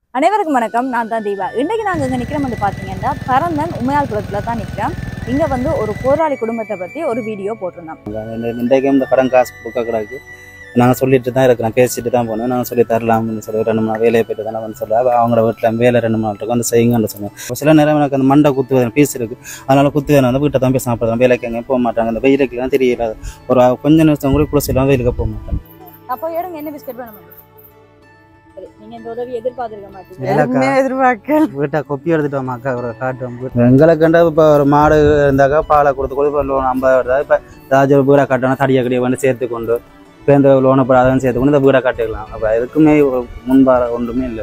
அனைவருக்கும் வணக்கம். நான் தான் தீபா. இன்றைக்கு நாங்கள் இங்கே நிற்கிறோம் வந்து பார்த்தீங்கன்னா பரந்தன் உமையாள்புரத்தில் தான் நிற்கிறோம். இங்கே வந்து ஒரு போராளி குடும்பத்தை பற்றி ஒரு வீடியோ போட்டிருந்தோம். இன்றைக்கும் இந்த கடன் காசு கொடுக்க கூடாது நாங்கள் சொல்லிட்டு தான் இருக்கிறோம், பேசிட்டு தான் போனோம். நாங்கள் சொல்லி தரலாம்னு சொல்லி 2 மணி நேரம் வேலையை போய்ட்டு தானே வந்து சொல்லுவாங்க. அவங்களோட வீட்டில் வேலை 2 மணி நேரம் இருக்கும், வந்து செய்யுங்கன்னு சொன்னோம். சில நேரம் எனக்கு அந்த மண்டை குத்து வேணும், பீஸ் இருக்குது, அதனால குத்து வேணும், வந்து வீட்டை தான் போய் சாப்பிட்றோம். வேலைக்கு எங்கே போக மாட்டாங்க, அந்த வெயிலுக்குலாம் தெரியல. ஒரு கொஞ்சம் நிமிஷம் கூட குளிச்சலாம் வெயிலுக்கு போக மாட்டாங்க. அப்போ எடுங்க, என்ன பிஸ்கெட் வேணும்? சரி, நீங்கள் இந்த உதவி எதிர்பார்த்துருக்க மாட்டீங்க. எதிர்பார்க்க வீட்டை கொப்பி எடுத்துட்டோம், அக்கா ஒரு காட்டுவோம். எங்களுக்கு கண்டா இப்போ ஒரு மாடு இருந்தாக்கா பாலை கொடுத்து இப்போ லோன் 50 வருதா, இப்போ ஏதாச்சும் வீடை கட்டணும், தடியை கடியை வந்து சேர்த்து கொண்டு இப்போ இந்த லோனை போடாதுன்னு சேர்த்து கொண்டு இந்த வீடை கட்டிக்கலாம். அப்போ எதுக்குமே முன்பாக ஒன்றுமே இல்லை.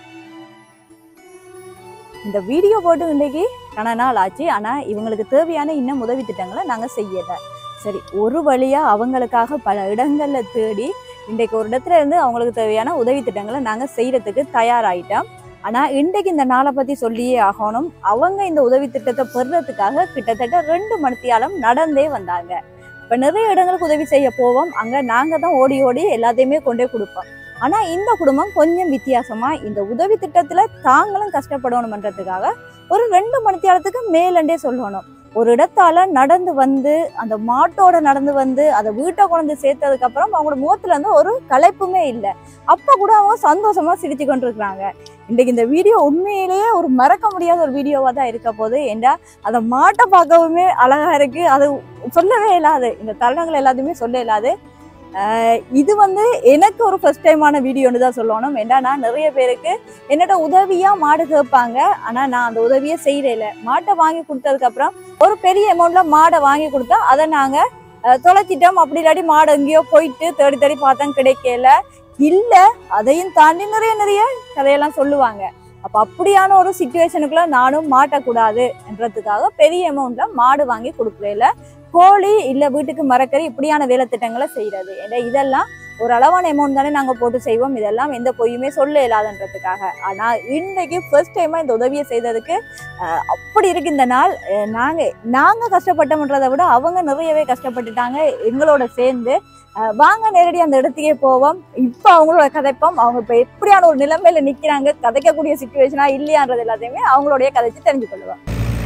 இந்த வீடியோ போட்டு இன்றைக்கு கன நாள் ஆச்சு. ஆனால் இவங்களுக்கு தேவையான இன்னும் உதவி திட்டங்களை நாங்கள் செய்யலை. சரி, ஒரு வழியாக அவங்களுக்காக பல இடங்களில் தேடி இன்றைக்கு ஒரு இடத்துல இருந்து அவங்களுக்கு தேவையான உதவி திட்டங்களை நாங்கள் செய்கிறதுக்கு தயாராகிட்டோம். ஆனால் இன்றைக்கு இந்த நாளை பற்றி சொல்லியே ஆகணும். அவங்க இந்த உதவி திட்டத்தை பெறுறதுக்காக கிட்டத்தட்ட 2 மணித்தியாலம் நடந்தே வந்தாங்க. இப்போ நிறைய இடங்களுக்கு உதவி செய்ய போவோம், அங்கே நாங்கள் தான் ஓடி ஓடி எல்லாத்தையுமே கொண்டே கொடுப்போம். ஆனால் இந்த குடும்பம் கொஞ்சம் வித்தியாசமாக இந்த உதவி திட்டத்தில் தாங்களும் கஷ்டப்படணுமன்றதுக்காக ஒரு 2 மணித்தியாலத்துக்கு மேலண்டே சொல்லணும். ஒரு இடத்தால நடந்து வந்து அந்த மாட்டோட நடந்து வந்து அதை வீட்டை கொண்டு சேர்த்ததுக்கு அப்புறம் அவங்களோட முகத்துல இருந்து ஒரு களைப்புமே இல்லை. அப்ப கூட அவங்க சந்தோஷமா சிரிச்சு கொண்டிருக்கிறாங்க. இன்றைக்கு இந்த வீடியோ உண்மையிலேயே ஒரு மறக்க முடியாத ஒரு வீடியோவா தான் இருக்க போது. ஏண்டா அந்த மாட்டை பார்க்கவுமே அழகா இருக்கு, அது சொல்லவே இல்லாது, இந்த தருணங்கள் எல்லாத்தையுமே சொல்ல இல்லாது. இது வந்து எனக்கு ஒரு ஃபர்ஸ்ட் டைமான வீடியோன்னு தான் சொல்லணும். ஏன்னா நான் நிறைய பேருக்கு என்னோட உதவியா மாடு கேட்பாங்க, ஆனா நான் அந்த உதவியை செய்யல. மாட்டை வாங்கி கொடுத்ததுக்கு அப்புறம் ஒரு பெரிய அமௌண்ட்ல மாடை வாங்கி கொடுத்தா அதை நாங்க தொலைச்சிட்டோம். அப்படி இல்லாட்டி மாடு எங்கேயோ போயிட்டு தேடி தேடி பார்த்தா கிடைக்கல. இல்ல, அதையும் தாண்டி நிறைய கதையெல்லாம் சொல்லுவாங்க. அப்ப அப்படியான ஒரு சிச்சுவேஷனுக்குள்ள நானும் மாட்டக்கூடாது என்றதுக்காக பெரிய அமௌண்ட்ல மாடு வாங்கி கொடுக்கல. கோழி இல்ல வீட்டுக்கு மரக்கறி இப்படியான வேலை திட்டங்களை செய்யறது. ஏன்னா இதெல்லாம் ஒரு அளவான அமௌண்ட் தானே நாங்க போட்டு செய்வோம். இதெல்லாம் எந்த பொய்யுமே சொல்ல இல்லாதன்றதுக்காக. ஆனா இன்னைக்கு ஃபர்ஸ்ட் டைமா இந்த உதவியை செய்ததுக்கு அப்படி இருக்கு இந்த நாள். நாங்க கஷ்டப்பட்டோம்ன்றதை விட அவங்க நிறையவே கஷ்டப்பட்டுட்டாங்க எங்களோட சேர்ந்து. வாங்க நேரடி அந்த இடத்துக்கே போவோம். இப்ப அவங்களோட கதைப்போம். அவங்க இப்ப எப்படியான ஒரு நிலைமையில நிக்கிறாங்க, கதைக்கக்கூடிய சிச்சுவேஷனா இல்லையான்றது எல்லாத்தையுமே அவங்களுடைய கதைச்சு தெரிஞ்சு கொள்ளுவோம்.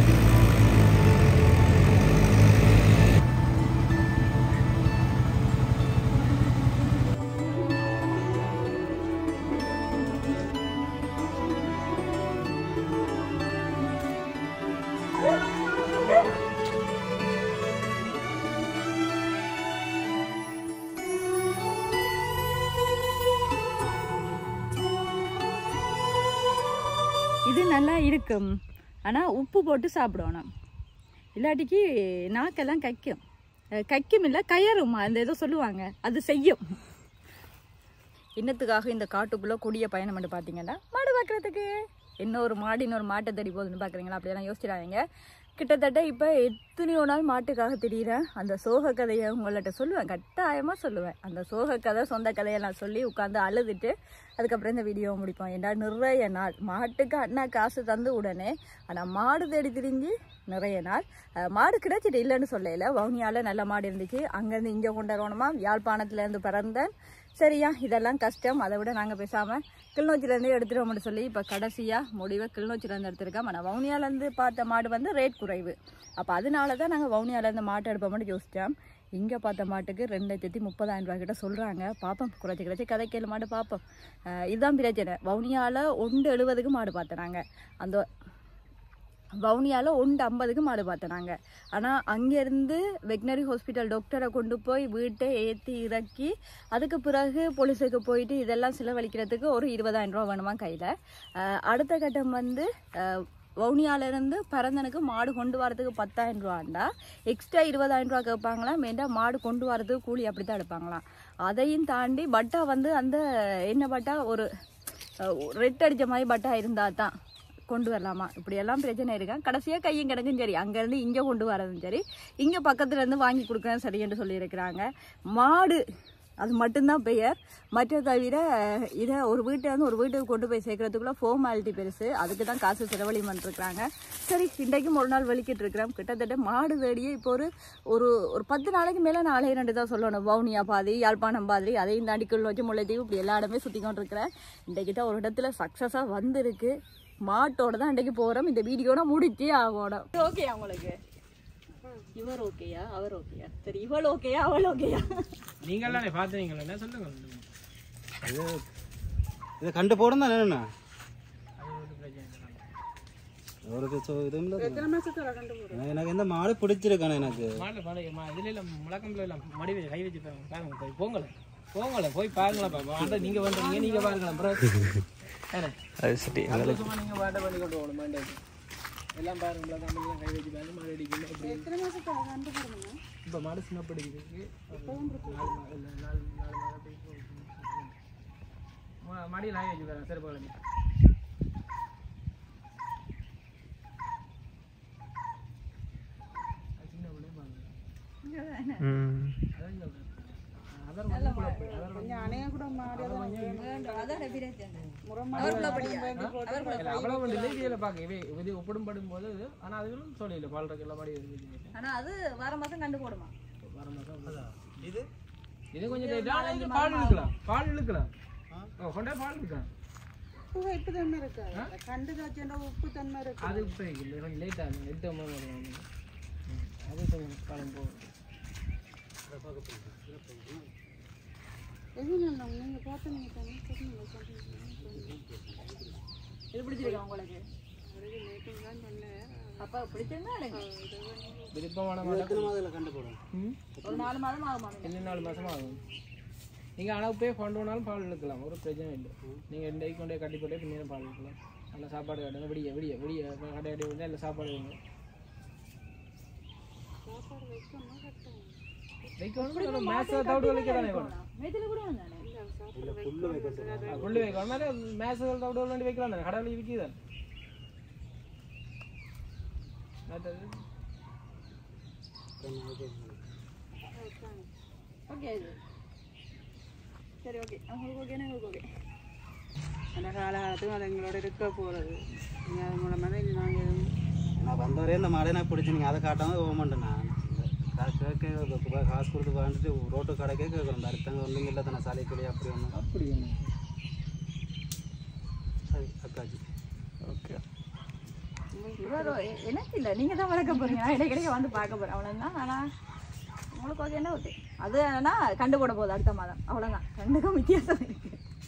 இது நல்லா இருக்கும், ஆனால் உப்பு போட்டு சாப்பிடணும். இல்லாட்டிக்கு நாக்கெல்லாம் கைக்கும் இல்லை கயறுமா, அந்த ஏதோ சொல்லுவாங்க, அது செய்யும். இன்னத்துக்காக இந்த காட்டுக்குள்ளே கூடிய பயணம் வந்து பார்த்தீங்கன்னா மாடு பார்க்குறதுக்கு. இன்னொரு மாட்டை தேடி போகுதுன்னு பார்க்குறீங்களா? அப்படியெல்லாம் யோசிச்சிடாதீங்க. கிட்டத்தட்ட இப்போ எத்தனையோ நாள் மாட்டுக்காக தெரியுறேன். அந்த சோக கதையை உங்கள்கிட்ட சொல்லுவேன், கட்டாயமாக சொல்லுவேன். அந்த சோக கதை சொந்த கதையெல்லாம் சொல்லி உட்காந்து அழுதுட்டு அதுக்கப்புறம் இந்த வீடியோவை முடிப்போம். ஏண்டா நிறைய நாள் மாட்டுக்கு அண்ணா காசு தந்து உடனே, ஆனால் மாடு தேடி திரிஞ்சு நிறைய நாள் மாடு கிடைச்சிட்டு இல்லைன்னு சொல்லல. வவுனியாவில் நல்ல மாடு இருந்துச்சு, அங்கேருந்து இங்கே கொண்டு வரணுமா, யாழ்ப்பாணத்துலேருந்து பிறந்தேன். சரியா, இதெல்லாம் கஷ்டம். அதை விட நாங்கள் பேசாமல் கிளிநொச்சிலேருந்து எடுத்துகிட்டு சொல்லி இப்போ கடைசியாக முடிவை கிளிநொச்சிலேருந்து எடுத்துருக்கோம். ஆனால் வவுனியாலேருந்து பார்த்த மாடு வந்து ரேட் குறைவு. அப்போ அதனால தான் நாங்கள் வவுனியாலேருந்து மாட்டை எடுப்போம்னு யோசித்தோம். இங்கே பார்த்த மாட்டுக்கு 2,30,000 ரூபா கிட்ட சொல்கிறாங்க. பார்ப்போம், குறைச்சி கதைக்கேழு மாடு பார்ப்போம். இதுதான் பிரச்சனை. வவுனியாவில் 1,70க்கு மாடு பார்த்தனாங்க, அந்த வவுனியாவில் 1,50க்கு மாடு பார்த்தனாங்க. ஆனால் அங்கேருந்து வெட்னரி ஹாஸ்பிட்டல் டாக்டரை கொண்டு போய் வீட்டை ஏற்றி இறக்கி அதுக்கு பிறகு போலீஸுக்கு போயிட்டு இதெல்லாம் செலவழிக்கிறதுக்கு ஒரு 20,000 ரூபா வேணுமா கையில். அடுத்த கட்டம் வந்து வவுனியாவிலேருந்து பரந்தனுக்கு மாடு கொண்டு வரதுக்கு 10,000 ரூபாண்டா எக்ஸ்ட்ரா 20,000 ரூபா கேட்பாங்களாம். வேண்டாம், மாடு கொண்டு வரதுக்கு கூலி அப்படி தான் எடுப்பாங்களாம். அதையும் தாண்டி பட்டா வந்து அந்த என்ன பட்டா, ஒரு ரெட் அடித்த மாதிரி பட்டா இருந்தால் தான் கொண்டு வரலாமா. இப்படியெல்லாம் பிரச்சனை இருக்கேன். கடைசியாக கையும் கிடக்கும் சரி, அங்கேருந்து இங்கே கொண்டு வரதும் சரி, இங்கே பக்கத்துலேருந்து வாங்கி கொடுக்குறேன் சரி என்று சொல்லியிருக்கிறாங்க. மாடு அது மட்டும்தான் பெயர். மற்ற தவிர இதை ஒரு வீட்டிலேருந்து ஒரு வீட்டுக்கு கொண்டு போய் சேர்க்கறதுக்குள்ள ஃபார்மாலிட்டி பெருசு, அதுக்கு தான் காசு செலவழி பண்ணிருக்கிறாங்க. சரி, இன்றைக்கும் ஒரு நாள் வலிக்கிட்டு இருக்கிறோம். கிட்டத்தட்ட மாடு தேடியே இப்போ ஒரு 10 நாளைக்கு மேலே நாளே 2 தான் சொல்லணும். வவுனியா பாதி, யாழ்ப்பாணம் பாதி, அதையும் தாண்டி கிளிநொச்சி, முல்லைத்தீவு, இப்படி எல்லா இடமே சுற்றி கொண்டு இருக்கிறேன். இன்றைக்கு தான் ஒரு இடத்துல சக்ஸஸாக வந்திருக்கு. மாட்டோட தான் இன்றைக்கு போகிறோம். இந்த வீடியோட முடிச்சே ஆகணும். ஓகே உங்களுக்கு இவர் ஓகேயா அவர் ஓகேயா? சரி, இவள் ஓகேயா அவள் ஓகேயா? நீங்களானே பார்த்தீங்களா? என்ன சொல்லுங்க. இதை கண்டு போடும் தான் என்னண்ணா எனக்கு இந்த மாடு பிடிச்சிருக்கானே. எனக்கு இதுல முழக்கம்ல எல்லாம் மடிவை கை வச்சு பாருங்க. போய் போங்களேன் போய் பாருங்களா. நீங்க வந்துறீங்க, நீங்க பாருங்களேன். நீங்க பாட்ட பண்ணி கொண்டு போகணும். மாண்டேன் எல்லாம் பாருங்களா. கம்பெனிலாம் கை வச்சு பாருங்க. மாடு அடிக்கணும். இப்போ மாடு சின்னப்படுக்கிறதுக்கு 4 மடியில் கை வச்சு பாருங்க. சரி போகலாம். சின்ன பிள்ளை ஒப்பிடும் போது ஆனா அதுவும் சொல்லல பால்றக்கு எல்லா மாடி ஆனா அது வார மாசம் கண்டு போடுமா? வார மாசம் இது கொஞ்சம் லேட்டா பால் இழுக்கலாம். கொண்டே பால் இழுக்கலாம். உப்பு தன்மை இருக்கு. கண்டு காய்ச்சா உப்பு தன்மை இருக்கு. அது இப்போ இல்லை, கொஞ்சம் லேட் ஆகும். 8 மணி வருவாங்க. அது கொஞ்சம் காலம் போகும். நீங்க பார்த்தீங்க இது பிடிச்சிருக்கா உங்களுக்கு? அப்பா பிடிச்சிருந்தா விருப்பமான கண்டு போடும். ஒரு 4 மாதம் ஆகுமா? 4 மாசமா ஆகும். நீங்க அளவு போய் கொண்டு போனாலும் பால் இழுக்கலாம். ஒரு பிரச்சனை இல்லை. நீங்க 2 கொண்டே கட்டி போட்டே பின்னேரம் பால் இழுக்கலாம். நல்லா சாப்பாடு காட்டுங்க. விடிய விடிய விடிய கடை கட்டி வந்து எல்லாம் சாப்பாடு வைங்க. வைக்கணும். மேச தவிடு வைக்க தானே வேணும். புல்லு வைக்கணும். மேலே மேச தவிடு வேண்டி வைக்கலாம் தானே. கடவுள் விற்கிதான். ஓகே சரி ஓகே. உங்களுக்கு ஓகேனா உங்களுக்கு ஓகே. அந்த காலகாலத்துக்கும் அது எங்களோட இருக்க போகிறது. நீங்கள் அது மூலமாக தான் நாங்கள் எதுவும் நான் வந்தவரே இந்த மாடை நான் பிடிச்சி நீங்கள் அதை காட்டாமல் போக மாட்டேன். நான் கேட்க காசு கொடுத்து வாங்கிட்டு ரோட்டு கடைக்கே கேட்குறேன். இந்த அடுத்தவங்க ஒன்றுங்க இல்லை தானே சாலைக்குள்ளே அப்படி ஒன்று அப்படி ஒன்று. சரி அக்காச்சி ஓகே. எனக்கு இல்லை, நீங்கள் தான் வளர்க்க போகிறீங்க. நான் இடைக்கிடையே வந்து பார்க்க போகிறேன், அவ்வளோதான். ஆனால் உங்களுக்கு ஓகேன்னா ஓகே. அது ஆனால் கண்டு போட போகுது அடுத்த மாதம், அவ்வளோதான். கண்டுக்கும் வித்தியாசம் இருக்குது.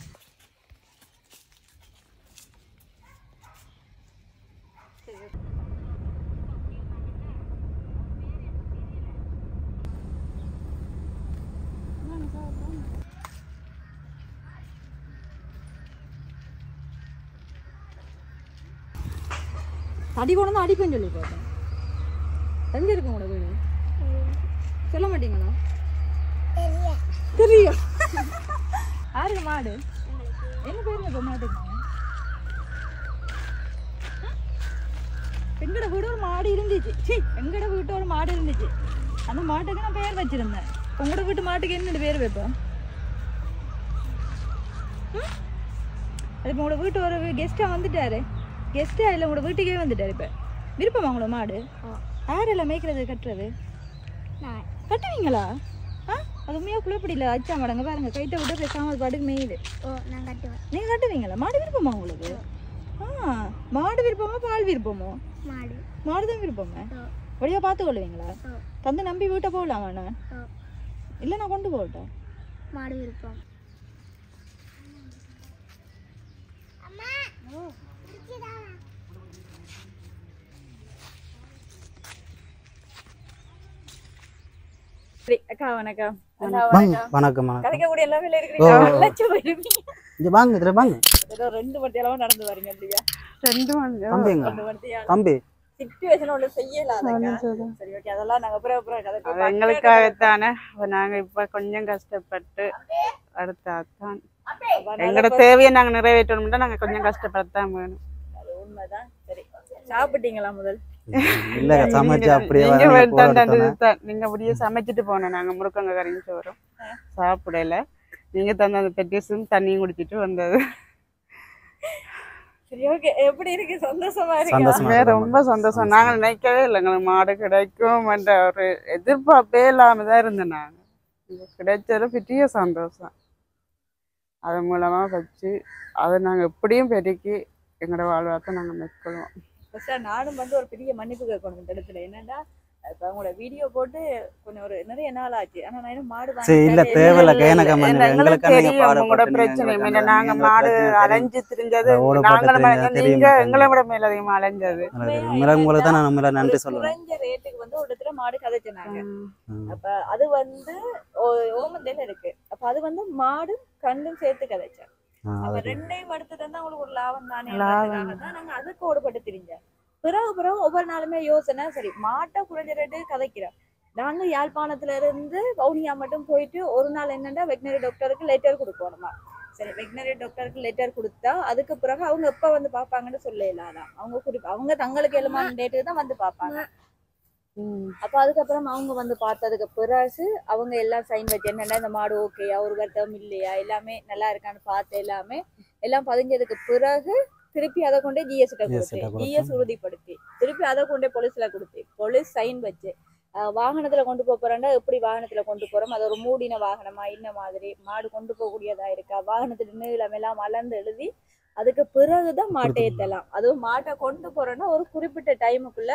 தடி கொண்டு வந்து அடிப்பேன்னு சொல்லி பார்த்தேன். எங்கே இருக்கு உங்களோட வீடு? சொல்ல மாட்டீங்களா? தெரியும். யாருக்கு மாடு? என்ன பேருங்க இப்போ மாட்டுக்கு? எங்கட வீடு ஒரு மாடு இருந்துச்சு. சி, எங்கட வீட்டு ஒரு மாடு இருந்துச்சு. அந்த மாட்டுக்கு நான் பேர் வச்சிருந்தேன். உங்களோட வீட்டு மாட்டுக்கு என்னோட பேர் வைப்போம்? அது இப்போ உங்களோட வீட்டு ஒரு கெஸ்ட்டாக வந்துட்டாரு. கெஸ்ட்டாக இல்லை, உங்களோட வீட்டுக்கே வந்துட்டாரு. இப்போ விருப்பமா உங்களோட மாடு? யாரெல்லாம் மேய்க்கிறது கட்டுறது? கட்டுவீங்களா? அது உண்மையாக குழப்படியில் அச்சா மாடங்க பாருங்க. கைட்ட விட்டு பேசாமல் அது பாட்டுக்கு மேயுது. நான் கட்டுவேன். நீங்கள் கட்டுவீங்களா? மாடு விருப்பமா உங்களுக்கு? மாடு விருப்பமா பால் விருப்பமோ? மாடு. மாடு தான் விருப்பமா? வழியாக பார்த்து கொள்ளுவீங்களா? தந்து நம்பி வீட்டை போகலாமா? நான் இல்லை, நான் கொண்டு போகட்டேன். மாடு விருப்பம். அக்கா வணக்கம். வணக்கம். கதைக்கக்கூடிய எல்லா வேலை இருக்கிறீங்க. இங்கே வாங்க, இதில் வாங்க. ஏதோ 2 மணியெல்லாம் நடந்து வரீங்க இல்லையா? 2 மணி தம்பி சிச்சுவேஷன் ஒன்று செய்யலாம். சரி ஓகே, அதெல்லாம் நாங்கள் அப்புறம் எங்களுக்காகத்தானே நாங்கள் இப்போ கொஞ்சம் கஷ்டப்பட்டு அடுத்தான் எங்களோட தேவையை நாங்கள் நிறைவேற்றணும்னா நாங்கள் கொஞ்சம் கஷ்டப்படத்தான் வேணும். அது உண்மைதான். சரி, சாப்பிட்டீங்களா? முதல் இல்ல சமைச்சு அப்படியே நீங்க வர வேண்டாம் நீங்க அப்படியே சமைச்சிட்டு போனோம் நாங்க முருக்கங்க கறியும் சோறும் சாப்பிடல. நீங்க தந்த அந்த பெட்டிஸும் தண்ணியும் குடிச்சிட்டு வந்தது. சரி ஓகே, எப்படி இருக்கு? சந்தோஷமா இருக்கா? சந்தோஷமா ரொம்ப சந்தோஷம். நாங்க நினைக்கவே இல்லை எங்களுக்கு மாடு கிடைக்கும் என்ற ஒரு எதிர்பார்ப்பே இல்லாம தான் இருந்தேன். நாங்க கிடைச்சது பெரிய சந்தோஷம். அது மூலமா வச்சு அதை நாங்க எப்படியும் பெருக்கி எங்களோட வாழ்வாத்தை நாங்க மேற்கொள்வோம். ஃபர்ஸ்ட் நானும் வந்து ஒரு பெரிய மன்னிப்பு கேட்கணும் இந்த இடத்துல. என்னன்னா இப்போ அவங்களோட வீடியோ போட்டு கொஞ்சம் ஒரு நிறைய நாள் ஆச்சு. ஆனா நான் இன்னும் மாடு சரி இல்ல வாங்கி தேவையில்ல கையனக்க எங்களுக்கு தெரியும் உங்களோட பிரச்சனை என்ன. நாங்க மாடு அலைஞ்சு திரிஞ்சது நீங்க எங்களை விட மேல அதிகமா அலைஞ்சது. உங்களுக்கு தான் நான் நம்மள நன்றி சொல்லுவேன். குறைஞ்ச ரேட்டுக்கு வந்து ஒரு இடத்துல மாடு கதைச்சினாங்க. அப்ப அது வந்து ஓமந்தையில இருக்கு. அப்ப அது வந்து மாடு கண்டும் சேர்த்து கதைச்சேன். அப்ப ரெண்டையும் எடுத்துட்டு இருந்தா உங்களுக்கு ஒரு லாபம் தானே தான் நாங்க அதுக்கு ஓடுபட்டு திரிஞ்சோம். பிறகு ஒவ்வொரு நாளுமே யோசனை, சரி மாட்டை குறைஞ்ச ரேட்டு கதைக்கிறோம். நாங்க யாழ்ப்பாணத்துல இருந்து வவுனியா மட்டும் போயிட்டு ஒரு நாள் என்னன்னா வெட்டினரி டாக்டருக்கு லெட்டர் கொடுக்கணுமா. சரி வெட்டினரி டாக்டருக்கு லெட்டர் கொடுத்தா அதுக்கு பிறகு அவங்க எப்ப வந்து பாப்பாங்கன்னு சொல்லலாம். அவங்க தங்களுக்கு எழுமான டேட்டுக்கு தான் வந்து பாப்பாங்க. அப்ப அதுக்கப்புறம் அவங்க வந்து பார்த்ததுக்கு பிறகு அவங்க எல்லாம் சைன் வச்சு என்னன்னா இந்த மாடு ஓகேயா, ஒரு வருத்தம் இல்லையா, எல்லாமே நல்லா இருக்கான்னு பார்த்து எல்லாம் பதிஞ்சதுக்கு பிறகு திருப்பி அதை கொண்டே ஜிஎஸ் ஜிஎஸ் உறுதிப்படுத்தி திருப்பி அதை கொண்டே போலீஸ்ல கொடுத்து போலீஸ் சைன் வச்சு வாகனத்துல கொண்டு போறோம்னா எப்படி வாகனத்துல கொண்டு போறோம், அது ஒரு மூடின வாகனமா இந்த மாதிரி மாடு கொண்டு போகக்கூடியதா இருக்கா, வாகனத்துல நீளம் எல்லாம் அளந்து எழுதி அதுக்கு பிறகுதான் மாட்டை ஏத்தலாம். அதுவும் மாட்டை கொண்டு போறோம்னா ஒரு குறிப்பிட்ட டைமுக்குள்ள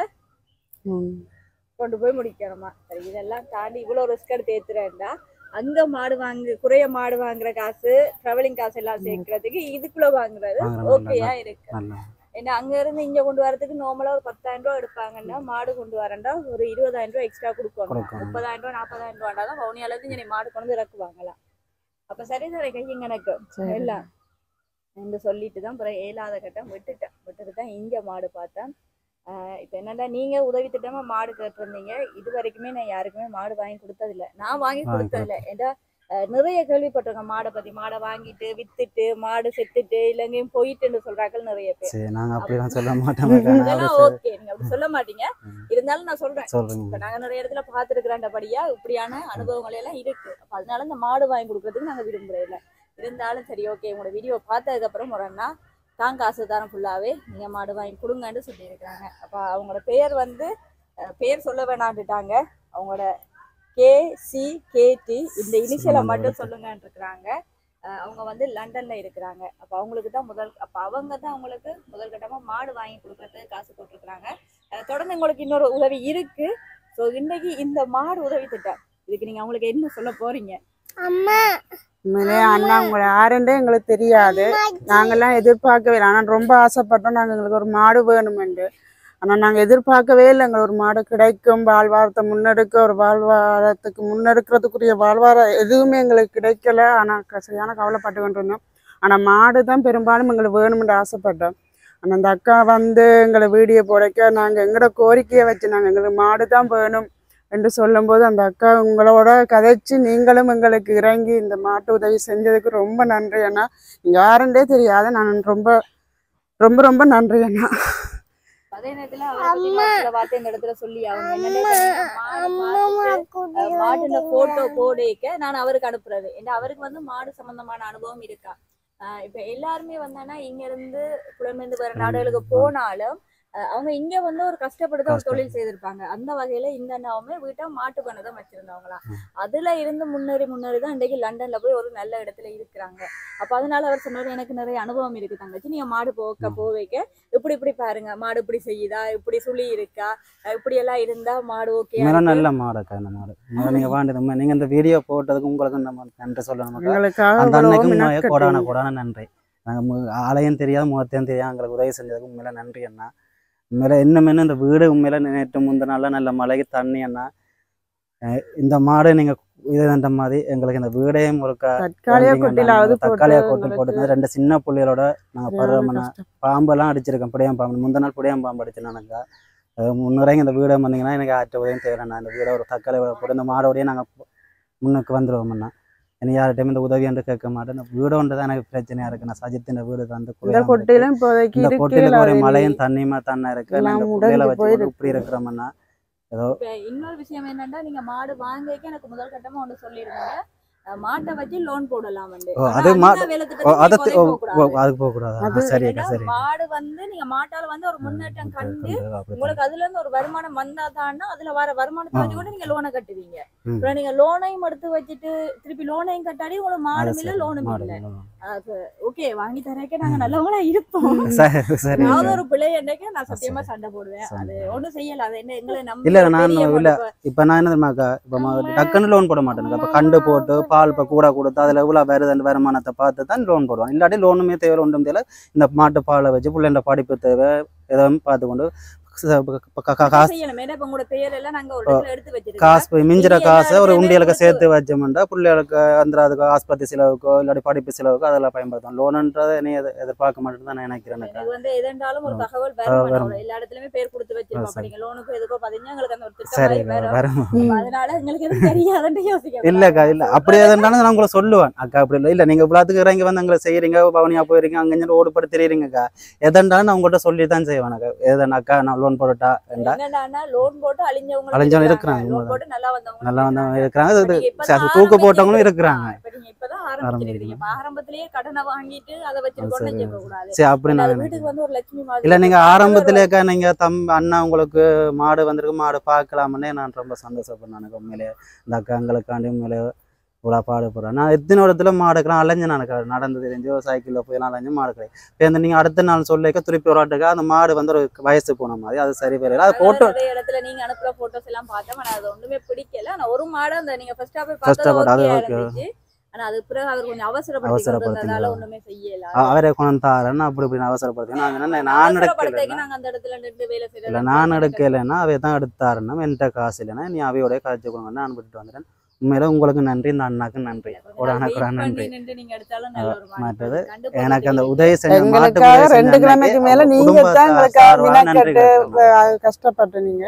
கொண்டு போய் முடிக்கணுமா. சரி இதெல்லாம் தாண்டி இவ்வளவு ரிஸ்க் எடுத்து ஏத்துறேன்டா அங்க மாடு குறைய மாடு வாங்குற காசு, டிராவலிங் காசு எல்லாம் சேர்க்கறதுக்கு இதுக்குள்ள வாங்குறது ஓகேயா இருக்கு. ஏன்னா அங்க இருந்து இங்க கொண்டு வரதுக்கு நார்மலா ஒரு 10,000 ரூபாய் எடுப்பாங்கன்னா மாடு கொண்டு வரேன்டா ஒரு 20,000 ரூபாய் எக்ஸ்ட்ரா கொடுக்கணும். 30,000 ரூபாய் 40,000 ரூபாய் தான் வவுனியால இருந்து இங்க மாடு கொண்டு இறக்குவாங்களாம். அப்ப சரி கைங்க எனக்கு எல்லாம் என்று சொல்லிட்டு தான் அப்புறம் 7வது கட்டம் விட்டுட்டு தான் இங்க மாடு பார்த்தேன். இப்ப என்னன்னா நீங்க உதவி திட்டமா மாடு கேட்டிருந்தீங்க. இது வரைக்குமே நான் யாருக்குமே மாடு வாங்கி கொடுத்ததில்லை. நான் வாங்கி கொடுத்ததில்லை. ஏன்னா நிறைய கேள்விப்பட்டிருக்கேன் மாடை பத்தி. மாடை வாங்கிட்டு வித்துட்டு மாடு செத்துட்டு இல்லைங்கயும் போயிட்டுன்னு சொல்றாக்கள் நிறைய பேர். இதெல்லாம் ஓகே, நீங்க அப்படி சொல்ல மாட்டீங்க. இருந்தாலும் நான் சொல்றேன், இப்ப நாங்க நிறைய இடத்துல பாத்துருக்கிறபடியா இப்படியான அனுபவங்கள் எல்லாம் இருக்கு. அப்ப அதனால இந்த மாடு வாங்கி கொடுக்கறதுக்கு நாங்க விரும்புறோம் இல்லை. இருந்தாலும் சரி ஓகே, உங்களோட வீடியோ பார்த்ததுக்கு அப்புறம் முறைன்னா தான் காசு தாரம் ஃபுல்லாவே நீங்க மாடு வாங்கி கொடுங்கன்னு சொல்லியிருக்கிறாங்க. அப்ப அவங்களோட பேர் சொல்ல வேணான்ட்டாங்க. அவங்களோட KCKT இந்த இனிஷியலை மட்டும் சொல்லுங்கன்னு இருக்கிறாங்க. அவங்க வந்து லண்டன்ல இருக்கிறாங்க. அப்ப அவங்களுக்கு தான் அவங்க தான் அவங்களுக்கு முதல் கட்டமா மாடு வாங்கி கொடுக்கறதுக்கு காசு போட்டிருக்கிறாங்க. தொடர்ந்து உங்களுக்கு இன்னொரு உதவி இருக்கு. ஸோ இன்னைக்கு இந்த மாடு உதவி திட்டம் இதுக்கு நீங்க அவங்களுக்கு என்ன சொல்ல போறீங்க? உண்மையிலே அண்ணா உங்களை யாருன்றே எங்களுக்கு தெரியாது. நாங்கெல்லாம் எதிர்பார்க்கவே இல்லை. ஆனால் ரொம்ப ஆசைப்பட்டோம் நாங்கள் எங்களுக்கு ஒரு மாடு வேணுமென்று. ஆனால் நாங்கள் எதிர்பார்க்கவே இல்லை எங்களுக்கு ஒரு மாடு கிடைக்கும், வாழ்வாரத்தை முன்னெடுக்க ஒரு வாழ்வாரத்துக்கு முன்னெடுக்கிறதுக்குரிய வாழ்வாரம் எதுவுமே எங்களுக்கு கிடைக்கல. ஆனால் சரியான கவலைப்பட்டு கொண்டு இருந்தோம். ஆனால் மாடு தான் பெரும்பாலும் எங்களுக்கு வேணுமென்று ஆசைப்பட்டோம். ஆனால் அந்த அக்கா வந்து எங்களை வீடியோ போடைக்க நாங்கள் எங்களோட கோரிக்கையை வச்சு நாங்கள் எங்களுக்கு மாடு தான் வேணும் என்று சொல்லும்போது அந்த அக்கா உங்களோட கதைச்சு நீங்களும் எங்களுக்கு இறங்கி இந்த மாட்டு உதவி செஞ்சதுக்கு ரொம்ப நன்றி அண்ணா. நீங்க யாருன்றே தெரியாத நான் ரொம்ப ரொம்ப ரொம்ப நன்றி அண்ணா. அதே நேரத்துல வார்த்தை இந்த இடத்துல சொல்லி மாட்டுல போட்டோ போடைக்க நான் அவருக்கு அனுப்புறது. ஏன்னா அவருக்கு வந்து மாடு சம்பந்தமான அனுபவம் இருக்கா. இப்ப எல்லாருமே வந்தானா இங்க இருந்து புலம்பெயர்ந்து வேற நாடுகளுக்கு போனாலும் அவங்க இங்க வந்து ஒரு கஷ்டப்பட்டு ஒரு தொழில் செய்திருப்பாங்க. அந்த வகையில இந்த அண்ணாவுமே வீட்டை மாட்டு பண்ணை தான் வச்சிருந்தவங்களாம். அதுல இருந்து முன்னேறி தான் இன்றைக்கு லண்டன்ல போய் ஒரு நல்ல இடத்துல இருக்கிறாங்க. அப்ப அதனால அவர் சொன்னாரு எனக்கு நிறைய அனுபவம் இருக்கு தங்கச்சி, நீங்க மாடு போவைக்க இப்படி பாருங்க, மாடு இப்படி செய்யுதா, இப்படி சுழி இருக்கா, இப்படி எல்லாம் இருந்தா மாடு ஓகே. நல்ல மாடுக்கா இந்த மாடு. நீங்க வாண்டது நீங்க இந்த வீடியோ போட்டதுக்கு உங்களுக்கு நம்ம நன்றி சொல்லணும். அந்த அன்னைக்கு கொடான நன்றி. நாங்கள் ஆலயம் தெரியாது முகத்தையும் தெரியாது எங்களுக்கு உதவி செஞ்சதுக்கு உண்மையில நன்றி அண்ணா. உண்மையில இன்னும் இந்த வீடு உண்மையில நேற்று முந்தினால நல்ல மழைக்கு தண்ணி அண்ணா. இந்த மாடு நீங்க இதுன்ற மாதிரி எங்களுக்கு இந்த வீடையும் ஒரு தக்காளியா கொட்டில் போட்டு 2 சின்ன புள்ளிகளோட நாங்கள் பருவம்னா பாம்பெல்லாம் அடிச்சிருக்கோம். புடியாம் பாம்பு முந்தின நாள் புடியாம் பாம்பு அடிச்சினானுங்க. முன்னுரைங்க இந்த வீடை வந்தீங்கன்னா எனக்கு ஆற்ற உதவியும் தேவைண்ணா. இந்த வீடை ஒரு தக்காளி போட்டு இந்த மாடோடையே நாங்கள் முன்னுக்கு வந்துடுவோம்ண்ணா. இனி யார்கிட்டயும் இந்த உதவி என்று கேட்க மாட்டேன். இந்த வீடு ஒன்று தான் எனக்கு பிரச்சனையா இருக்கு. நான் சஜித்தின் வீடு தான் இந்த கொட்டிலும் இப்போதைக்கு இந்த கொட்டில இருக்கே ஒரு இல்லை. மழையும் தண்ணியுமா தானே இருக்கு. எல்லாம் இந்த உடைஞ்சு வேலை வச்சு போயிருக்கு. இப்படி இருக்கிறோம்னா ஏதோ இப்ப இன்னொரு விஷயம் என்னன்னா நீங்க மாடு வாங்கிக்க எனக்கு முதல் கட்டமா ஒன்று சொல்லியிருந்தாங்க மாட்டை வச்சு லோன் போடலாம் அது அதுக்கு போக கூடாது. சரி சரி. மாடு வந்து நீங்க மாட்டால வந்து ஒரு முன்னேற்றம் கண்டு உங்களுக்கு அதுல இருந்து ஒரு வருமானம் வந்தாதான்னா அதுல வர வருமானத்தை வச்சு கூட நீங்க லோனை கட்டுவீங்க. அப்புறம் நீங்க லோனையும் எடுத்து வச்சுட்டு திருப்பி லோனையும் கட்டாடி உங்களுக்கு மாடும் இல்ல லோனும் இல்ல. ஓகே வாங்கி தரேக்க நாங்க நல்லவங்களா இருப்போம். ஏதாவது ஒரு பிள்ளை என்னைக்கு நான் சத்தியமா சண்டை போடுவேன். அது ஒண்ணும் செய்யல. அது என்ன எங்களை நம்பி இல்ல நான் இல்ல இப்ப நான் என்ன தெரியுமாக்கா இப்ப டக்குன்னு லோன் போட மாட்டேன். இப்ப கண்டு போட்டு பால் இப்ப கூட கொடுத்து அதுல எவ்வளவு வருது வருமானத்தை பார்த்து தான் லோன் போடுவான். இல்லாட்டி லோனுமே தேவை ஒன்றும் தேவை. இந்த மாட்டு பாலை வச்சு பிள்ளைண்ட படிப்பு தேவை எதாவது பார்த்து கொண்டு காசு மிஞ்சிற காசை ஒரு உண்டியலுக்கு சேர்த்து வச்சோம்னா பிள்ளைகளுக்கு அந்த அதுக்கு ஆஸ்பத்திரி செலவுக்கோ இல்லாட்டி படிப்பு செலவுக்கோ அதெல்லாம் பயன்படுத்தும். லோனுன்றதை நீ எதிர்பார்க்க மாட்டேன்னு தான் நான் நினைக்கிறேன். சரி இல்லக்கா இல்ல அப்படி எதுனாலும் நான் உங்களை சொல்லுவேன். அக்கா அப்படி இல்லை இல்ல நீங்க இவ்வளவுக்கு இறங்கி வந்து அங்கே செய்யறீங்க பவனியா போயிருக்கீங்க அங்கே ஓடுபட்டு தெரியுறீங்கக்கா எதன்றாலும் நான் உங்கள்கிட்ட சொல்லி தான் செய்வேன். எதனாக்கா நான் லோன் போட்டா அழிஞ்சவங்க இருக்கிறாங்க. நல்லா வந்தவங்க இருக்கிறாங்க. தூக்க போட்டவங்களும் இருக்கிறாங்க. சரி அப்படி நான் இல்ல நீங்க ஆரம்பத்திலேக்கா நீங்க அண்ணா உங்களுக்கு மாடு வந்திருக்கு மாடு பார்க்கலாம்னே நான் ரொம்ப சந்தோஷப்படுறேன். எனக்கு உண்மையிலே இந்த அக்காங்களுக்காண்டி உண்மையிலே இவ்வளோ பாடுபடுறேன். நான் எத்தனை இடத்துல மாடுக்கலாம் அலைஞ்சு எனக்கு நடந்து தெரிஞ்சோ சைக்கிளில் போய் அலைஞ்சு மாடு கிடையாது. இப்போ இந்த நீங்கள் அடுத்த நாள் சொல்லிக்க திருப்பி ஒரு ஆட்டுக்கா அந்த மாடு வந்து ஒரு வயசு போன மாதிரி அது சரி வரையில அது போட்டோ இடத்துல நீங்க அனுப்புற போட்டோஸ் எல்லாம் பார்த்தேன். ஆனா அது ஒண்ணுமே பிடிக்கல. ஆனா ஒரு மாடு அந்த நீங்க ஃபர்ஸ்ட் அது ஓகே. ஆனா அது பிறகு அவர் கொஞ்சம் அவசரப்படுத்தினால ஒண்ணுமே செய்யல. அவரை கொண்டு தாரன்னு அப்படி இப்படி அவசரப்படுத்தி நான் எடுக்கல. நாங்க அந்த இடத்துல நின்று வேலை செய்யல. இல்லை நான் எடுக்கலைன்னா அவை தான் எடுத்தாருன்னா என்கிட்ட காசு இல்லைன்னா நீ அவையோட காய்ச்சி கொடுங்க நான் விட்டுட்டு வந்துட்டேன். உண்மையில உங்களுக்கு நன்றி இந்த அண்ணாக்கு நன்றி ஒரு அண்ணாக்கு நன்றி. மற்றது எனக்கு அந்த உதவி செஞ்ச மாட்டு 2 கிழமைக்கு மேல நீங்க தான் கஷ்டப்பட்டு நீங்க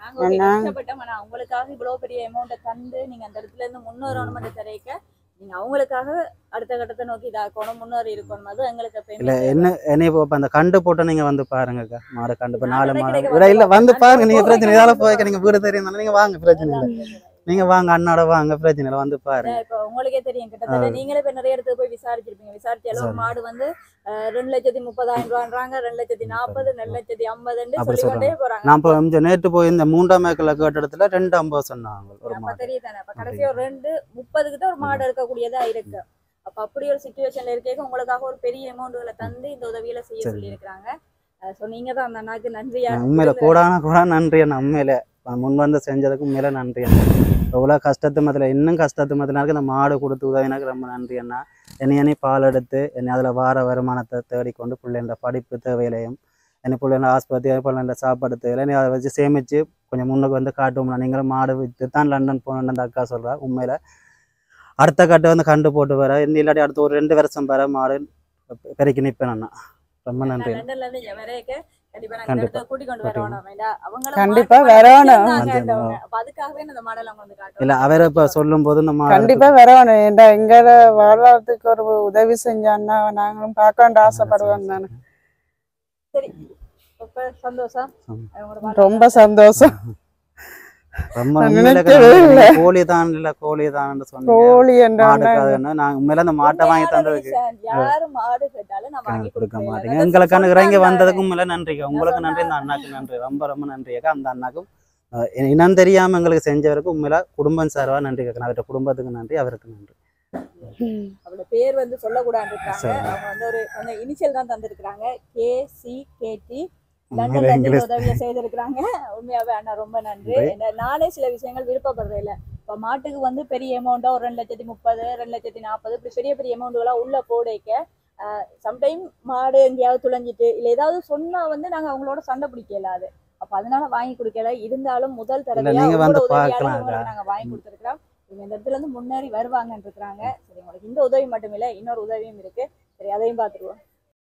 உங்களுக்காக இவ்வளவு பெரிய அமௌண்ட்டை தந்து நீங்க அந்த இடத்துல இருந்து முன்னேறணும் தரைக்க நீங்க அவங்களுக்காக அடுத்த கட்டத்தை நோக்கி இதாக்கணும் முன்னேறி இருக்கணும். அது எங்களுக்கு இல்ல என்ன இப்போ அந்த கண்டு போட்டு நீங்க வந்து பாருங்கக்கா மாடு கண்டு இப்போ 4 மாடு இல்ல வந்து பாருங்க. நீங்க பிரச்சனை இதால போய் நீங்க வீடு தெரியும் நீங்க வாங்க பிரச்சனை இல்லை. நீங்க வாங்க அண்ணாட வாங்க பிரச்சனை இல்லை வந்து பாருங்க. இப்ப உங்களுக்கே தெரியும் கிட்டத்தட்ட நீங்களே இப்ப நிறைய இடத்துக்கு போய் விசாரிச்சிருப்பீங்க. விசாரிச்சாலும் ஒரு மாடு வந்து 2,30,000 ரூபான்றாங்க 2,40,000 2,50,000 சொல்லிக்கொண்டே போறாங்க. நான் இப்போ நேற்று போய் இந்த 3ஆம் ஏக்கர்ல கேட்ட இடத்துல 2,50 சொன்னாங்க ஒரு மாடு. தெரியுதானே அப்ப கடைசி ஒரு 2,30 கிட்ட ஒரு மாடு இருக்கக்கூடியதா இருக்கு. அப்ப அப்படி ஒரு சிச்சுவேஷன்ல இருக்கேங்க உங்களுக்காக ஒரு பெரிய அமௌண்ட்களை தந்து இந்த உதவியில செய்ய சொல்லி இருக்கிறாங்க. சோ நீங்க தான் அந்த அண்ணாக்கு நன்றியா உண்மையில கூட நன்றி அண்ணா. உண்மையில முன் வந்து செஞ்சதுக்கு உண்மையில நன்றி அண்ணா. எவ்வளோ கஷ்டத்து மத்தில இன்னும் கஷ்டத்து மத்தினாருக்கு இந்த மாடு கொடுத்து உதவினாக்கு ரொம்ப நன்றி அண்ணா. என்னை பால் எடுத்து என்னை அதில் வார வருமானத்தை தேடிக்கொண்டு பிள்ளைங்கள படிப்பு தேவையிலையும் என்னை பிள்ளைங்க ஆஸ்பத்திரி பிள்ளைங்கள சாப்பாடு தேவையில்லை அதை வச்சு சேமித்து கொஞ்சம் முன்னுக்கு வந்து காட்டுவோம்னா நீங்களும் மாடு விற்று தான் லண்டன் போகணுன்னு அந்த அக்கா சொல்கிறா. உண்மையில் அடுத்த கட்டை வந்து கண்டு போட்டு வர இன்னும் இல்லாட்டி அடுத்த ஒரு 2 வருஷம் வர மாடு பெருக்கி நிற்பேன் அண்ணா. ரொம்ப நன்றி. கண்டிப்பா வரணும். இல்ல அவரை இப்ப சொல்லும் போது நம்ம கண்டிப்பா வரணும். எங்க வாழ்றதுக்கு ஒரு உதவி செஞ்சான்னா நாங்களும் பார்க்க ஆசைப்படுவோம் தானே. ரொம்ப சந்தோஷம். கோழி தான் இல்ல கோழி தான் உண்மையில அந்த மாட்டை வாங்கி தந்ததுக்கு கொடுக்க மாட்டீங்க. எங்களுக்கான இறங்கி வந்ததுக்கு உண்மையில நன்றிக்கா. உங்களுக்கு நன்றி இந்த அண்ணாக்கு நன்றி ரொம்ப ரொம்ப நன்றிக்கா. அந்த அண்ணாக்கும் இனம் தெரியாம எங்களுக்கு செஞ்சவருக்கு உண்மையில குடும்பம் சார்பா நன்றி கேட்கணும். அவருடைய குடும்பத்துக்கு நன்றி அவருக்கு நன்றி. அவரோட பேர் வந்து சொல்லக்கூடாது இருக்காங்க. அவங்க வந்து ஒரு கொஞ்சம் இனிஷியல் தான் தந்திருக்கிறாங்க. KCKT லண்டன்ல உதவியை செய்திருக்கிறாங்க. உண்மையாவே அண்ணா ரொம்ப நன்றி. நானே சில விஷயங்கள் விருப்பப்படுறது இல்லை. இப்போ மாட்டுக்கு வந்து பெரிய அமௌண்ட்டா ஒரு 2,30,000 2,40,000 இப்படி பெரிய பெரிய அமௌண்ட்டுகளா உள்ள போடைக்க சம்டைம் மாடு எங்கேயாவது துளைஞ்சிட்டு இல்லை ஏதாவது சொன்னா வந்து நாங்க அவங்களோட சண்டை பிடிக்கல. அது அப்ப அதனால வாங்கி கொடுக்கல. இருந்தாலும் முதல் தடவையா நாங்க வாங்கி கொடுத்துருக்கிறோம். இவங்க இந்த இடத்துல இருந்து முன்னேறி வருவாங்கன்னு இருக்கிறாங்க. சரி உங்களுக்கு இந்த உதவி மட்டும் இல்லை இன்னொரு உதவியும் இருக்கு. சரி அதையும் பார்த்துருவோம்.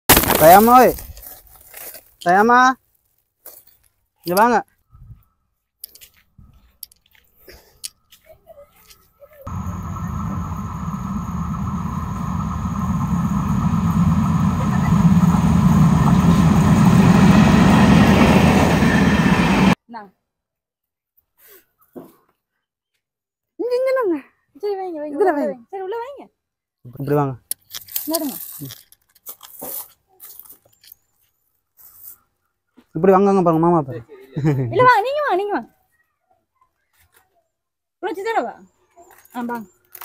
தயமா இங்க வாங்க. இங்க நாங்க சரி வைங்க வைங்க இதுல உள்ள வைங்க. வைங்க. சரி உள்ள வைங்க இப்படி வாங்க நடுங்க இப்படி வாங்க பாருங்க மாமா பாரு இல்ல வாங்க நீங்க வாங்க நீங்க வாங்க குளிச்சு தரவா வாங்க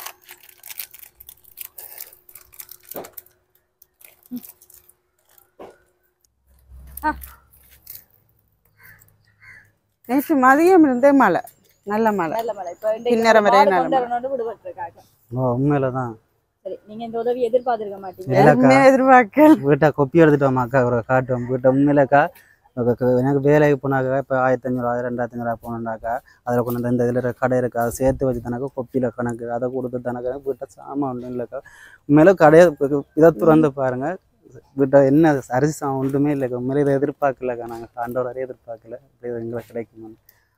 நேற்று மதியம் இருந்தே மழை நல்ல மழை நல்ல மழை இப்ப பின்னரம் வரை நல்ல மழை. கொண்டு விடுபட்டு இருக்காங்க உண்மையில தான் சரி நீங்க இந்த உதவி எதிர்பார்த்திருக்க மாட்டீங்க இல்லக்கா எதுவுமே எதிர்பார்க்கல. வீட்டை கொப்பி எடுத்துட்டோம் அக்கா ஒரு காட்டுவோம் வீட்டை உண்மையிலக்கா எனக்கு வேலைக்கு போனாக்கா இப்போ 1500 2500 போனோம்னாக்கா அதில் கொண்டு வந்து இந்த இதில் கடை இருக்குது அதை சேர்த்து வச்சு தானக்கா கொப்பியில் கணக்கு அதை கொடுத்து தானக்கா வீட்டை சாமான் ஒன்றும் இல்லைக்கா உண்மையில கடையை இதை துறந்து பாருங்க வீட்டை என்ன அரிசி சாமான் ஒன்றுமே இல்லைக்கா உண்மையில இதை எதிர்பார்க்கலக்கா நாங்கள் ஆண்டோர் வரையும் எதிர்பார்க்கல இப்படி எங்களுக்கு கிடைக்கும்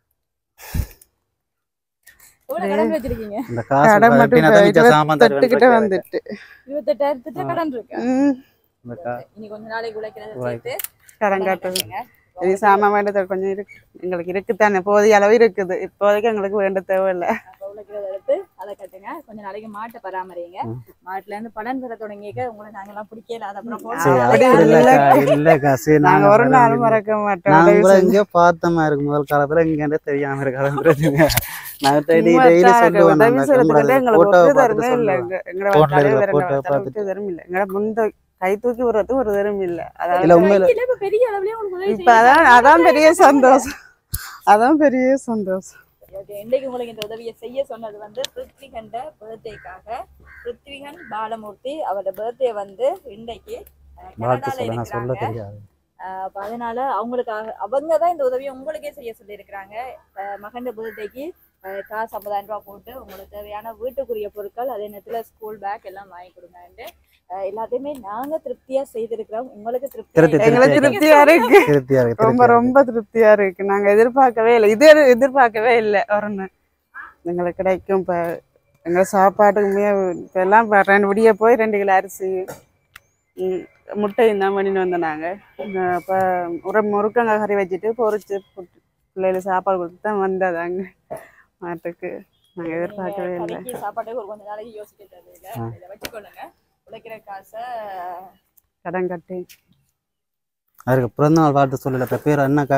எவ்வளவு கடன் வச்சிருக்கீங்க இந்த காசு கடன் மட்டும் எப்படின்னா தான் மிச்சம் சாமான் தொட்டுக்கிட்ட தருவேன் வந்துட்டு 28,000 கடன் இருக்கு இந்த கா இனி கொஞ்ச நாளைக்கு உழைக்கிறத சேர்த்து கடன் காட்டுறது இது சாமான் வேண்டது கொஞ்சம் இருக்கு எங்களுக்கு இருக்குத்தானே போதிய அளவு இருக்குது இப்போதைக்கு எங்களுக்கு வேண்ட தேவையில்லை அப்ப உழைக்கிறத எடுத்து அதை கட்டுங்க கொஞ்ச நாளைக்கு மாட்டை பராமரிங்க மாட்டுல இருந்து பலன் பெற தொடங்கிக்க உங்களை நாங்கெல்லாம் பிடிக்கல அது அப்புறம் சரி அப்படி அப்படி இல்ல. இல்லைக்கா சரி நாங்க ஒரு நாள் நாங்கள் மறக்க மாட்டோம் நான் உதவி கூட செஞ்சு. எங்கேயோ பார்த்தமா இருக்கு முதல் காலத்துல இங்க தெரியாம இருக்காதுங்க நான் டெய்லி சும்மா டெய்லி தான் சொல்லுவேன் உதவி செய்யறதுக்கிட்ட எங்களுக்கு போட்டோவை ஒரு பார்த்துட்டு தருமே இல்லை சொல்லுவேன் எங்களோட போன்ல தலைவர் இருக்கிற எங்களோட போட்டோவை பார்த்துட்டு தலைவர் தரும் இல்லை எங்களோட முந்த கை தூக்கி விடுறது ஒரு தரும் இல்லை அதாவது இல்ல உண்மையில இப்ப பெரிய அளவுலயே உங்களுக்கு உதவி இப்ப அதான் பெரிய சந்தோஷம் அதான் பெரிய சந்தோஷம் ஓகே இன்றைக்கு உங்களுக்கு இந்த உதவியை செய்ய சொன்னது வந்து பிருத்விகண்ட பர்த்டேக்காக பிருத்விகன் பாலமூர்த்தி அவரோட பர்த்டே வந்து இன்றைக்கு வாழ்த்து கனடால சொல்ல நான் சொல்ல இருக்கிறாங்க தெரியாது அப்ப அதனால அவங்களுக்காக அவங்க தான் இந்த உதவியை உங்களுக்கே செய்ய சொல்லியிருக்கிறாங்க மகண்ட பர்த்டேக்கு காசு 50,000 ரூபாய் போட்டு உங்களுக்கு தேவையான வீட்டுக்குரிய பொருட்கள் அதே நேரத்தில் ஸ்கூல் பேக் எல்லாம் வாங்கி கொடுங்கன்ட்டு எல்லாத்தையுமே நாங்க திருப்தியா செய்திருக்கிறோம் உங்களுக்கு எங்களுக்கு திருப்தியா இருக்கு திருப்தியா இருக்கு ரொம்ப ரொம்ப திருப்தியா இருக்கு நாங்க எதிர்பார்க்கவே இல்லை இது எதிர்பார்க்கவே இல்லை வரணும் எங்களுக்கு கிடைக்கும் இப்ப எங்க சாப்பாட்டுக்குமே இப்ப எல்லாம் ரெண்டு விடிய போய் 2 கிலோ அரிசி முட்டையும் தான் பண்ணிட்டு வந்தோம் நாங்க அப்ப ஒரு முறுக்கங்க கறி வச்சுட்டு பொரிச்சு பிள்ளைகளுக்கு சாப்பாடு கொடுத்து தான் வந்ததாங்க மாட்டுக்கு நாங்க எதிர்பார்க்கவே இல்லை சாப்பாட்டுக்கு ஒரு கொஞ்ச நாளைக்கு யோசிக்க தேவையில்லை இதை வச்சுக்கொள்ளுங்க உழைக்கிற காசை கடன் கட்டி அதுக்கு பிறந்த நாள் வாழ்த்து சொல்லல பேர் என்னக்கா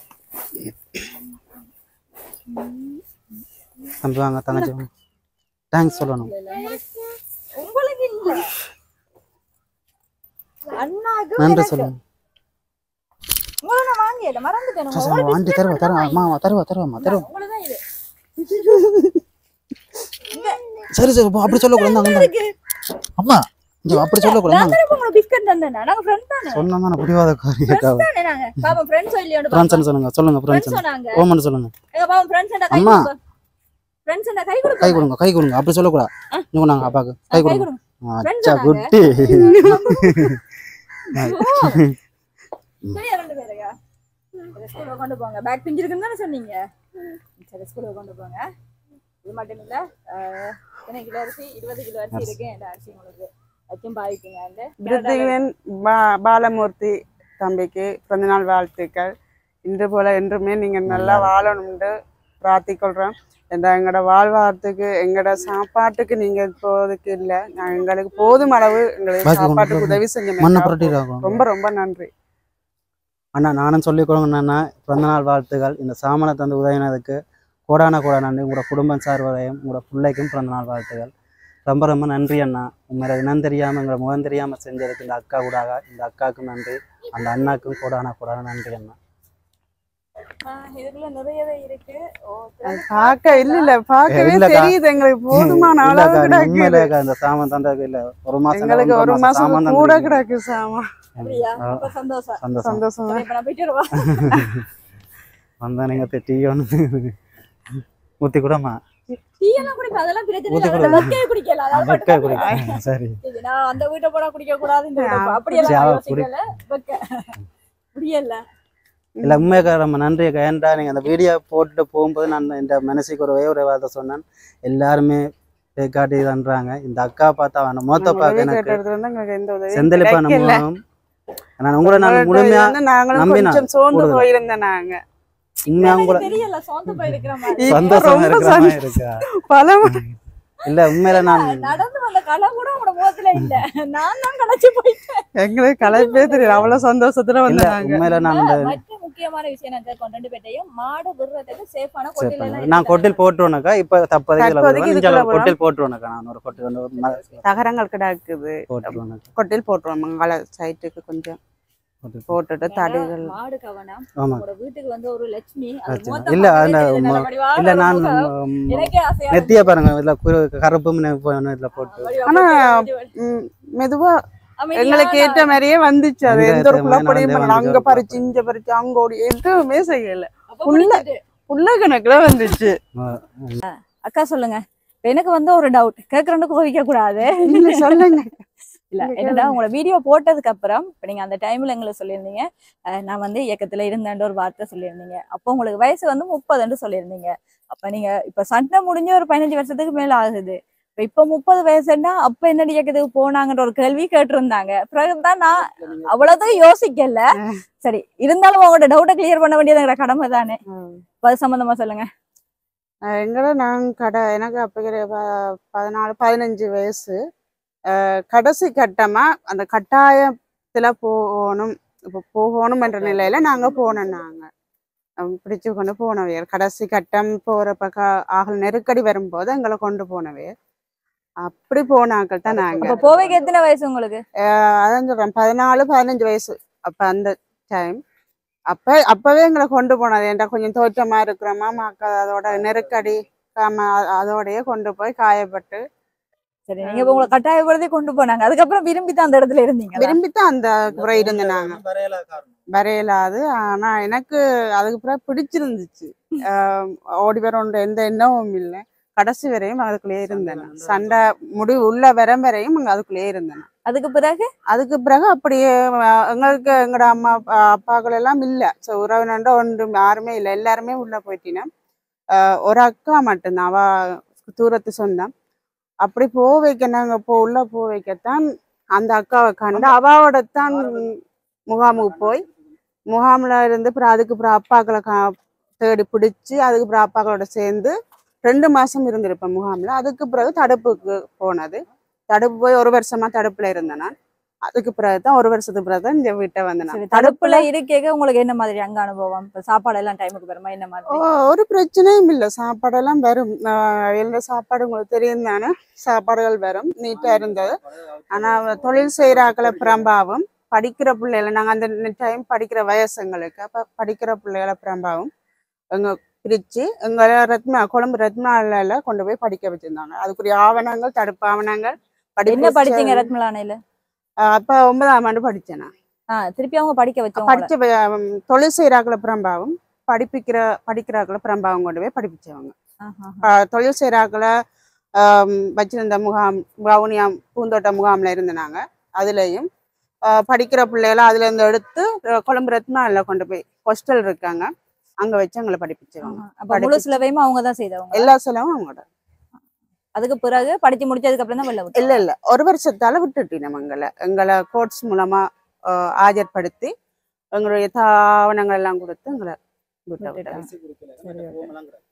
தம்பி வாங்க தங்கச்சி வாங்க தேங்க்ஸ் சொல்லணும் உங்களுக்கு இல்ல அண்ணாக்கு நன்றி சொல்லுங்க உங்களை நான் வாங்கியல மறந்துட்டேன் ஆண்டி தருவாமா உங்களதான் இது சரி சரி அப்படி சொல்லக்கூடாது அம்மா அப்படி சொல்லக்கூடாது உங்களுக்கு பிஸ்கட் தந்தேன் நாங்க ஃப்ரெண்ட் தானே சொன்னா புரியாத காரியம் தானே நாங்க பாப்பா ஃப்ரெண்ட்ஸ் இல்லையோட ஃப்ரெண்ட்ஸ் சொல்லுங்க சொல்லுங்க ஃப்ரெண்ட்ஸ் சொன்னாங்க ஓமன் சொல்லுங்க எங்க பாப்பா ஃப்ரெண்ட்ஸ் அம்மா. ஃப்ரெண்ட்ஸ் கை கொடுங்க கை கொடுங்க அப்படி சொல்லக்கூடாது நீங்க நாங்க அப்பாக்கு கை கொடுங்க கொடுங்க அச்சா சொன்னாங்க. குட்டி சரியா 2 பேரையா ஸ்கூல்ல கொண்டு போங்க பேக் பிஞ்சிருக்குன்னு தானே சொன்னீங்க சரி ஸ்கூல்ல கொண்டு போங்க இது மட்டும் இல்ல எத்தனை கிலோ அரிசி 20 கிலோ அரிசி இருக்கு இந்த அரிசி உங்களுக்கு வச்சும் பாவிக்குங்க பிருத்திகன் பாலமூர்த்தி தம்பிக்கு பிறந்தநாள் வாழ்த்துக்கள் இன்று போல என்றுமே நீங்க நல்லா வாழணும்னு பிரார்த்திக்கொள்றோம் எங்களோட வாழ்வாரத்துக்கு எங்களோட சாப்பாட்டுக்கு நீங்க இப்போதைக்கு இல்லை நான் எங்களுக்கு போதும் அளவு எங்களுக்கு சாப்பாட்டுக்கு உதவி மண்ணை செஞ்ச புரட்டிடுவாங்க ரொம்ப ரொம்ப நன்றி அண்ணா நானும் சொல்லிக்கொடுங்க என்னன்னா பிறந்தநாள் வாழ்த்துக்கள் இந்த சாமனை தந்து உதவினதுக்கு கோடான நன்றி உங்களோட குடும்பம் சார்வரையும் உங்களோட பிள்ளைக்கும் பிறந்தநாள் வாழ்த்துக்கள் ரொம்ப ரொம்ப நன்றி அண்ணா உங்களை இனம் தெரியாமல் எங்களை முகம் தெரியாமல் செஞ்சதுக்கு இந்த அக்கா கூடாக இந்த அக்காவுக்கும் நன்றி அந்த அண்ணாக்கும் கோடான நன்றி அண்ணா இதுக்குள்ள நிறையவே இருக்கு பார்க்க இல்ல பார்க்கவே இல்லக்கா. தெரியுது எங்களுக்கு போதுமான அளவு கிடக்கு உண்மையிலேக்கா இந்த சாமான் தந்தது இல்ல ஒரு மாசம் எங்களுக்கு ஒரு மாசம் சாமான் கூட தந்திருக்கீங்க. கிடக்கு சாமான் அப்படியா அப்ப சந்தோஷம் சந்தோஷம் சந்தோஷம் இப்ப நான் போயிட்டு வருவா வந்தா நீங்க டீ ஒன்று ஊத்தி கூடமா டீ எல்லாம் குடிப்பேன் அதெல்லாம் பிரச்சனை ஊத்தி இல்லை கொடு. வெக்கையை குடிக்கல அதான் வெக்க மட்டும் குடிக்க சரி இது நான் அந்த வீட்டை போனா குடிக்க கூடாது இந்த வீட்டை போ- அப்படியெல்லாம் சரி, நான் அவ குடி. யோசிக்கல வெக்க முடியல இல்ல உண்மையாக நம்ம நன்றிக்கா ஏன்டா நீங்க அந்த வீடியோ போட்டுட்டு போகும்போது நான் இந்த மனசுக்கு ஒரு வார்த்தை சொன்னேன் எல்லாருமே காட்டி தன்றாங்க இந்த அக்கா பார்த்தா அவன் மொத்த பார்க்க எனக்கு செந்தளிப்பான முகம் நான் உங்களை நான் முழுமையா நாங்களும் நம்பினா கொஞ்சம் சோர்ந்து கூடுதல். போயிருந்தேன் நாங்க உண்மையா கூட தெரியல சோர்ந்து போயிருக்கிற மாதிரி சந்தோஷமா ரொம்ப இருக்கிற மாதிரி இருக்கா? பல இல்ல உண்மையில நான் நடந்து வந்த கலை கூட உங்களோட முகத்துல இல்ல. நான் தான் களைச்சு போயிட்டேன். எங்களுக்கு கலைப்பே தெரியல, அவ்வளவு சந்தோஷத்துல இல்ல வந்தாங்க. உண்மையில நான் மற்ற முக்கியமான விஷயம் நாங்க கொண்டு பேட்டையும் மாடு விடுறதுக்கு சேஃபான கொட்டில எல்லாம் நான் கொட்டில் போட்டுருவேனக்கா. இப்ப தற்போதைக்கு இதுக்குள்ள கொட்டில் போட்டுருவேனக்கா. நான் ஒரு கொட்டில் வந்து தகரங்கள் கிடக்குது, போட்டுருவேனக்கா. கொட்டில் போட்டுருவோம். மங்கள சைட்டுக்கு கொஞ்சம் போட்டுட்டு தடிகள். மாடு கவனம். ஆமா. உங்களோட வீட்டுக்கு வந்து ஒரு லட்சுமி அது லட்சுமி. மொத்தமா இல்ல அந்த தெரியுது, நல்ல வடிவான இல்ல ஒரு நான் முகம். எனக்கே ஆசையா நெத்திய பாருங்க, இதுல கருப்பு இதுல போட்டு ஆனா மெதுவா எங்களுக்கு ஏற்ற மாதிரியே வந்துச்சு. அது எந்த ஒரு குழப்படியும் பண்ணல. அங்க பறிச்சு இங்க பறிச்சு அங்க ஓடி எதுவுமே செய்யல. புள்ள கணக்குல வந்துச்சு. அக்கா சொல்லுங்க. இப்ப எனக்கு வந்து ஒரு டவுட் கேக்குறேன்னு கோவிக்க கூடாது. இல்ல சொல்லுங்க. இல்ல என்னடா உங்களோட வீடியோ போட்டதுக்கு அப்புறம் இப்ப நீங்க அந்த டைம்ல எங்களுக்கு சொல்லியிருந்தீங்க நான் வந்து இயக்கத்துல இருந்தேன் ஒரு வார்த்தை சொல்லியிருந்தீங்க. அப்போ உங்களுக்கு வயசு வந்து 30 சொல்லியிருந்தீங்க. அப்ப நீங்க இப்ப சண்டை முடிஞ்ச ஒரு 15 வருஷத்துக்கு மேல ஆகுது. இப்ப 30 வயசுன்னா அப்ப என்ன இயக்கத்துக்கு போனாங்கன்ற ஒரு கேள்வி கேட்டிருந்தாங்க. பிறகுதான் நான் அவ்வளவுதான் யோசிக்கல. சரி இருந்தாலும் உங்களோட டவுட்டை கிளியர் பண்ண வேண்டியது எங்களோட கடமை தானே. அது சம்பந்தமா சொல்லுங்க. எங்களை நாங்க எனக்கு அப்ப 14-15 வயசு. கடைசி கட்டமா அந்த கட்டாயத்துல போகணும், இப்ப போகணும் என்ற நிலையில நாங்க போனோம். நாங்க பிடிச்சு கொண்டு போனவையர் கடைசி கட்டம் போறப்ப ஆகல் நெருக்கடி வரும்போது எங்களை கொண்டு போனவையர். அப்படி போனாக்கள் தான் நாங்க. போவைக்கு எத்தனை வயசு உங்களுக்கு? அதான் சொல்றேன், 14-15 வயசு. அப்ப அந்த டைம் அப்பவே எங்களை கொண்டு போனது. ஏன்டா கொஞ்சம் தோற்றமா இருக்கிறோமா மக்கள் அதோட நெருக்கடி அதோடய கொண்டு போய் காயப்பட்டு. சரி நீங்க உங்களை கட்டாயப்படுத்தி கொண்டு போனாங்க. அதுக்கப்புறம் விரும்பித்தான் அந்த இடத்துல இருந்தீங்க? விரும்பித்தான் அந்த பிறகு இருந்தேன் நாங்க. வரையலாது. ஆனா எனக்கு அதுக்கு பிறகு பிடிச்சிருந்துச்சு. ஓடி வர எந்த எண்ணமும் இல்லை. கடைசி வரையும் அதுக்குள்ளேயே இருந்தேன். சண்டை முடிவு உள்ள வரையும் அதுக்குள்ளேயே இருந்தேன். அதுக்கு பிறகு அப்படியே எங்களுக்கு எங்களோட அம்மா அப்பாக்கள் எல்லாம் இல்லை. உறவினண்ட ஒன்றும் யாருமே இல்லை. எல்லாருமே உள்ள போயிட்டீங்கன்னா ஒரு அக்கா மட்டும்தான், அவ தூரத்து சொந்தம். அப்படி வைக்க நாங்க உள்ள வைக்கத்தான் அந்த அக்காவை கண்டு அவாவோடத்தான் முகாமுக்கு போய் முகாமில் இருந்து அப்புறம் அதுக்கு அப்புறம் அப்பாக்களை தேடி பிடிச்சி அதுக்கு அப்புறம் அப்பாக்களோட சேர்ந்து 2 மாசம் இருந்திருப்பேன் முகாமில். அதுக்கு பிறகு தடுப்புக்கு போனது. தடுப்பு போய் 1 வருஷமா தடுப்புல இருந்தேன் நான். அதுக்கு பிறகுதான் 1 வருஷத்துக்கு பிறகுதான் இந்த வீட்டை வந்தேன். தடுப்புல இருக்க உங்களுக்கு என்ன மாதிரி அங்க அனுபவம்? சாப்பாடு எல்லாம் டைமுக்கு வருமா? என்ன மாதிரி? ஒரு பிரச்சனையும் இல்லை. சாப்பாடெல்லாம் வரும். எல்லா சாப்பாடு உங்களுக்கு தெரியும் தானே. சாப்பாடுகள் வரும், நீட்டா இருந்தது. ஆனா தொழில் செய்யறாக்களை பிரம்பாவும் படிக்கிற பிள்ளைகளை நாங்க அந்த டைம் படிக்கிற வயசுங்களுக்கு அப்ப படிக்கிற பிள்ளைகளை பிரம்பாவும் எங்க பிரிச்சு எங்களை கொழும்பு ரத்னால கொண்டு போய் படிக்க வச்சிருந்தாங்க. அதுக்குரிய ஆவணங்கள், தடுப்பு ஆவணங்கள். என்ன படிச்சீங்க ரத்மலானையில? அப்ப 9ஆம் ஆண்டு படிச்சேன் நான். திருப்பி அவங்க படிச்ச தொழில் செய்யறாக்களை பிரம்பாவும் படிக்கிறாக்களை பிரம்பாவும் கொண்டு போய் படிப்பிச்சவங்க. தொழில் செய்யறாக்களை வச்சிருந்த முகாம் வவுனியா பூந்தோட்ட முகாம்ல இருந்தனாங்க. அதுலயும் படிக்கிற பிள்ளைகளை அதுல இருந்து எடுத்து கொழும்பு ரத்னால கொண்டு போய் ஹாஸ்டல் இருக்காங்க, அங்க வச்சு எங்களை படிப்பிச்சவங்க. முழு செலவையும் அவங்கதான் செய்தவங்க? எல்லா செலவும் அவங்களோட. அதுக்கு பிறகு படிச்சு முடிச்சதுக்கு அப்புறம் தான் வெளில இல்ல 1 வருஷத்தால விட்டுட்டோம். எங்களை கோர்ட்ஸ் மூலமா ஆஜர்படுத்தி எங்களுடைய ஆவணங்கள் எல்லாம் கொடுத்து எங்களை விட்டு.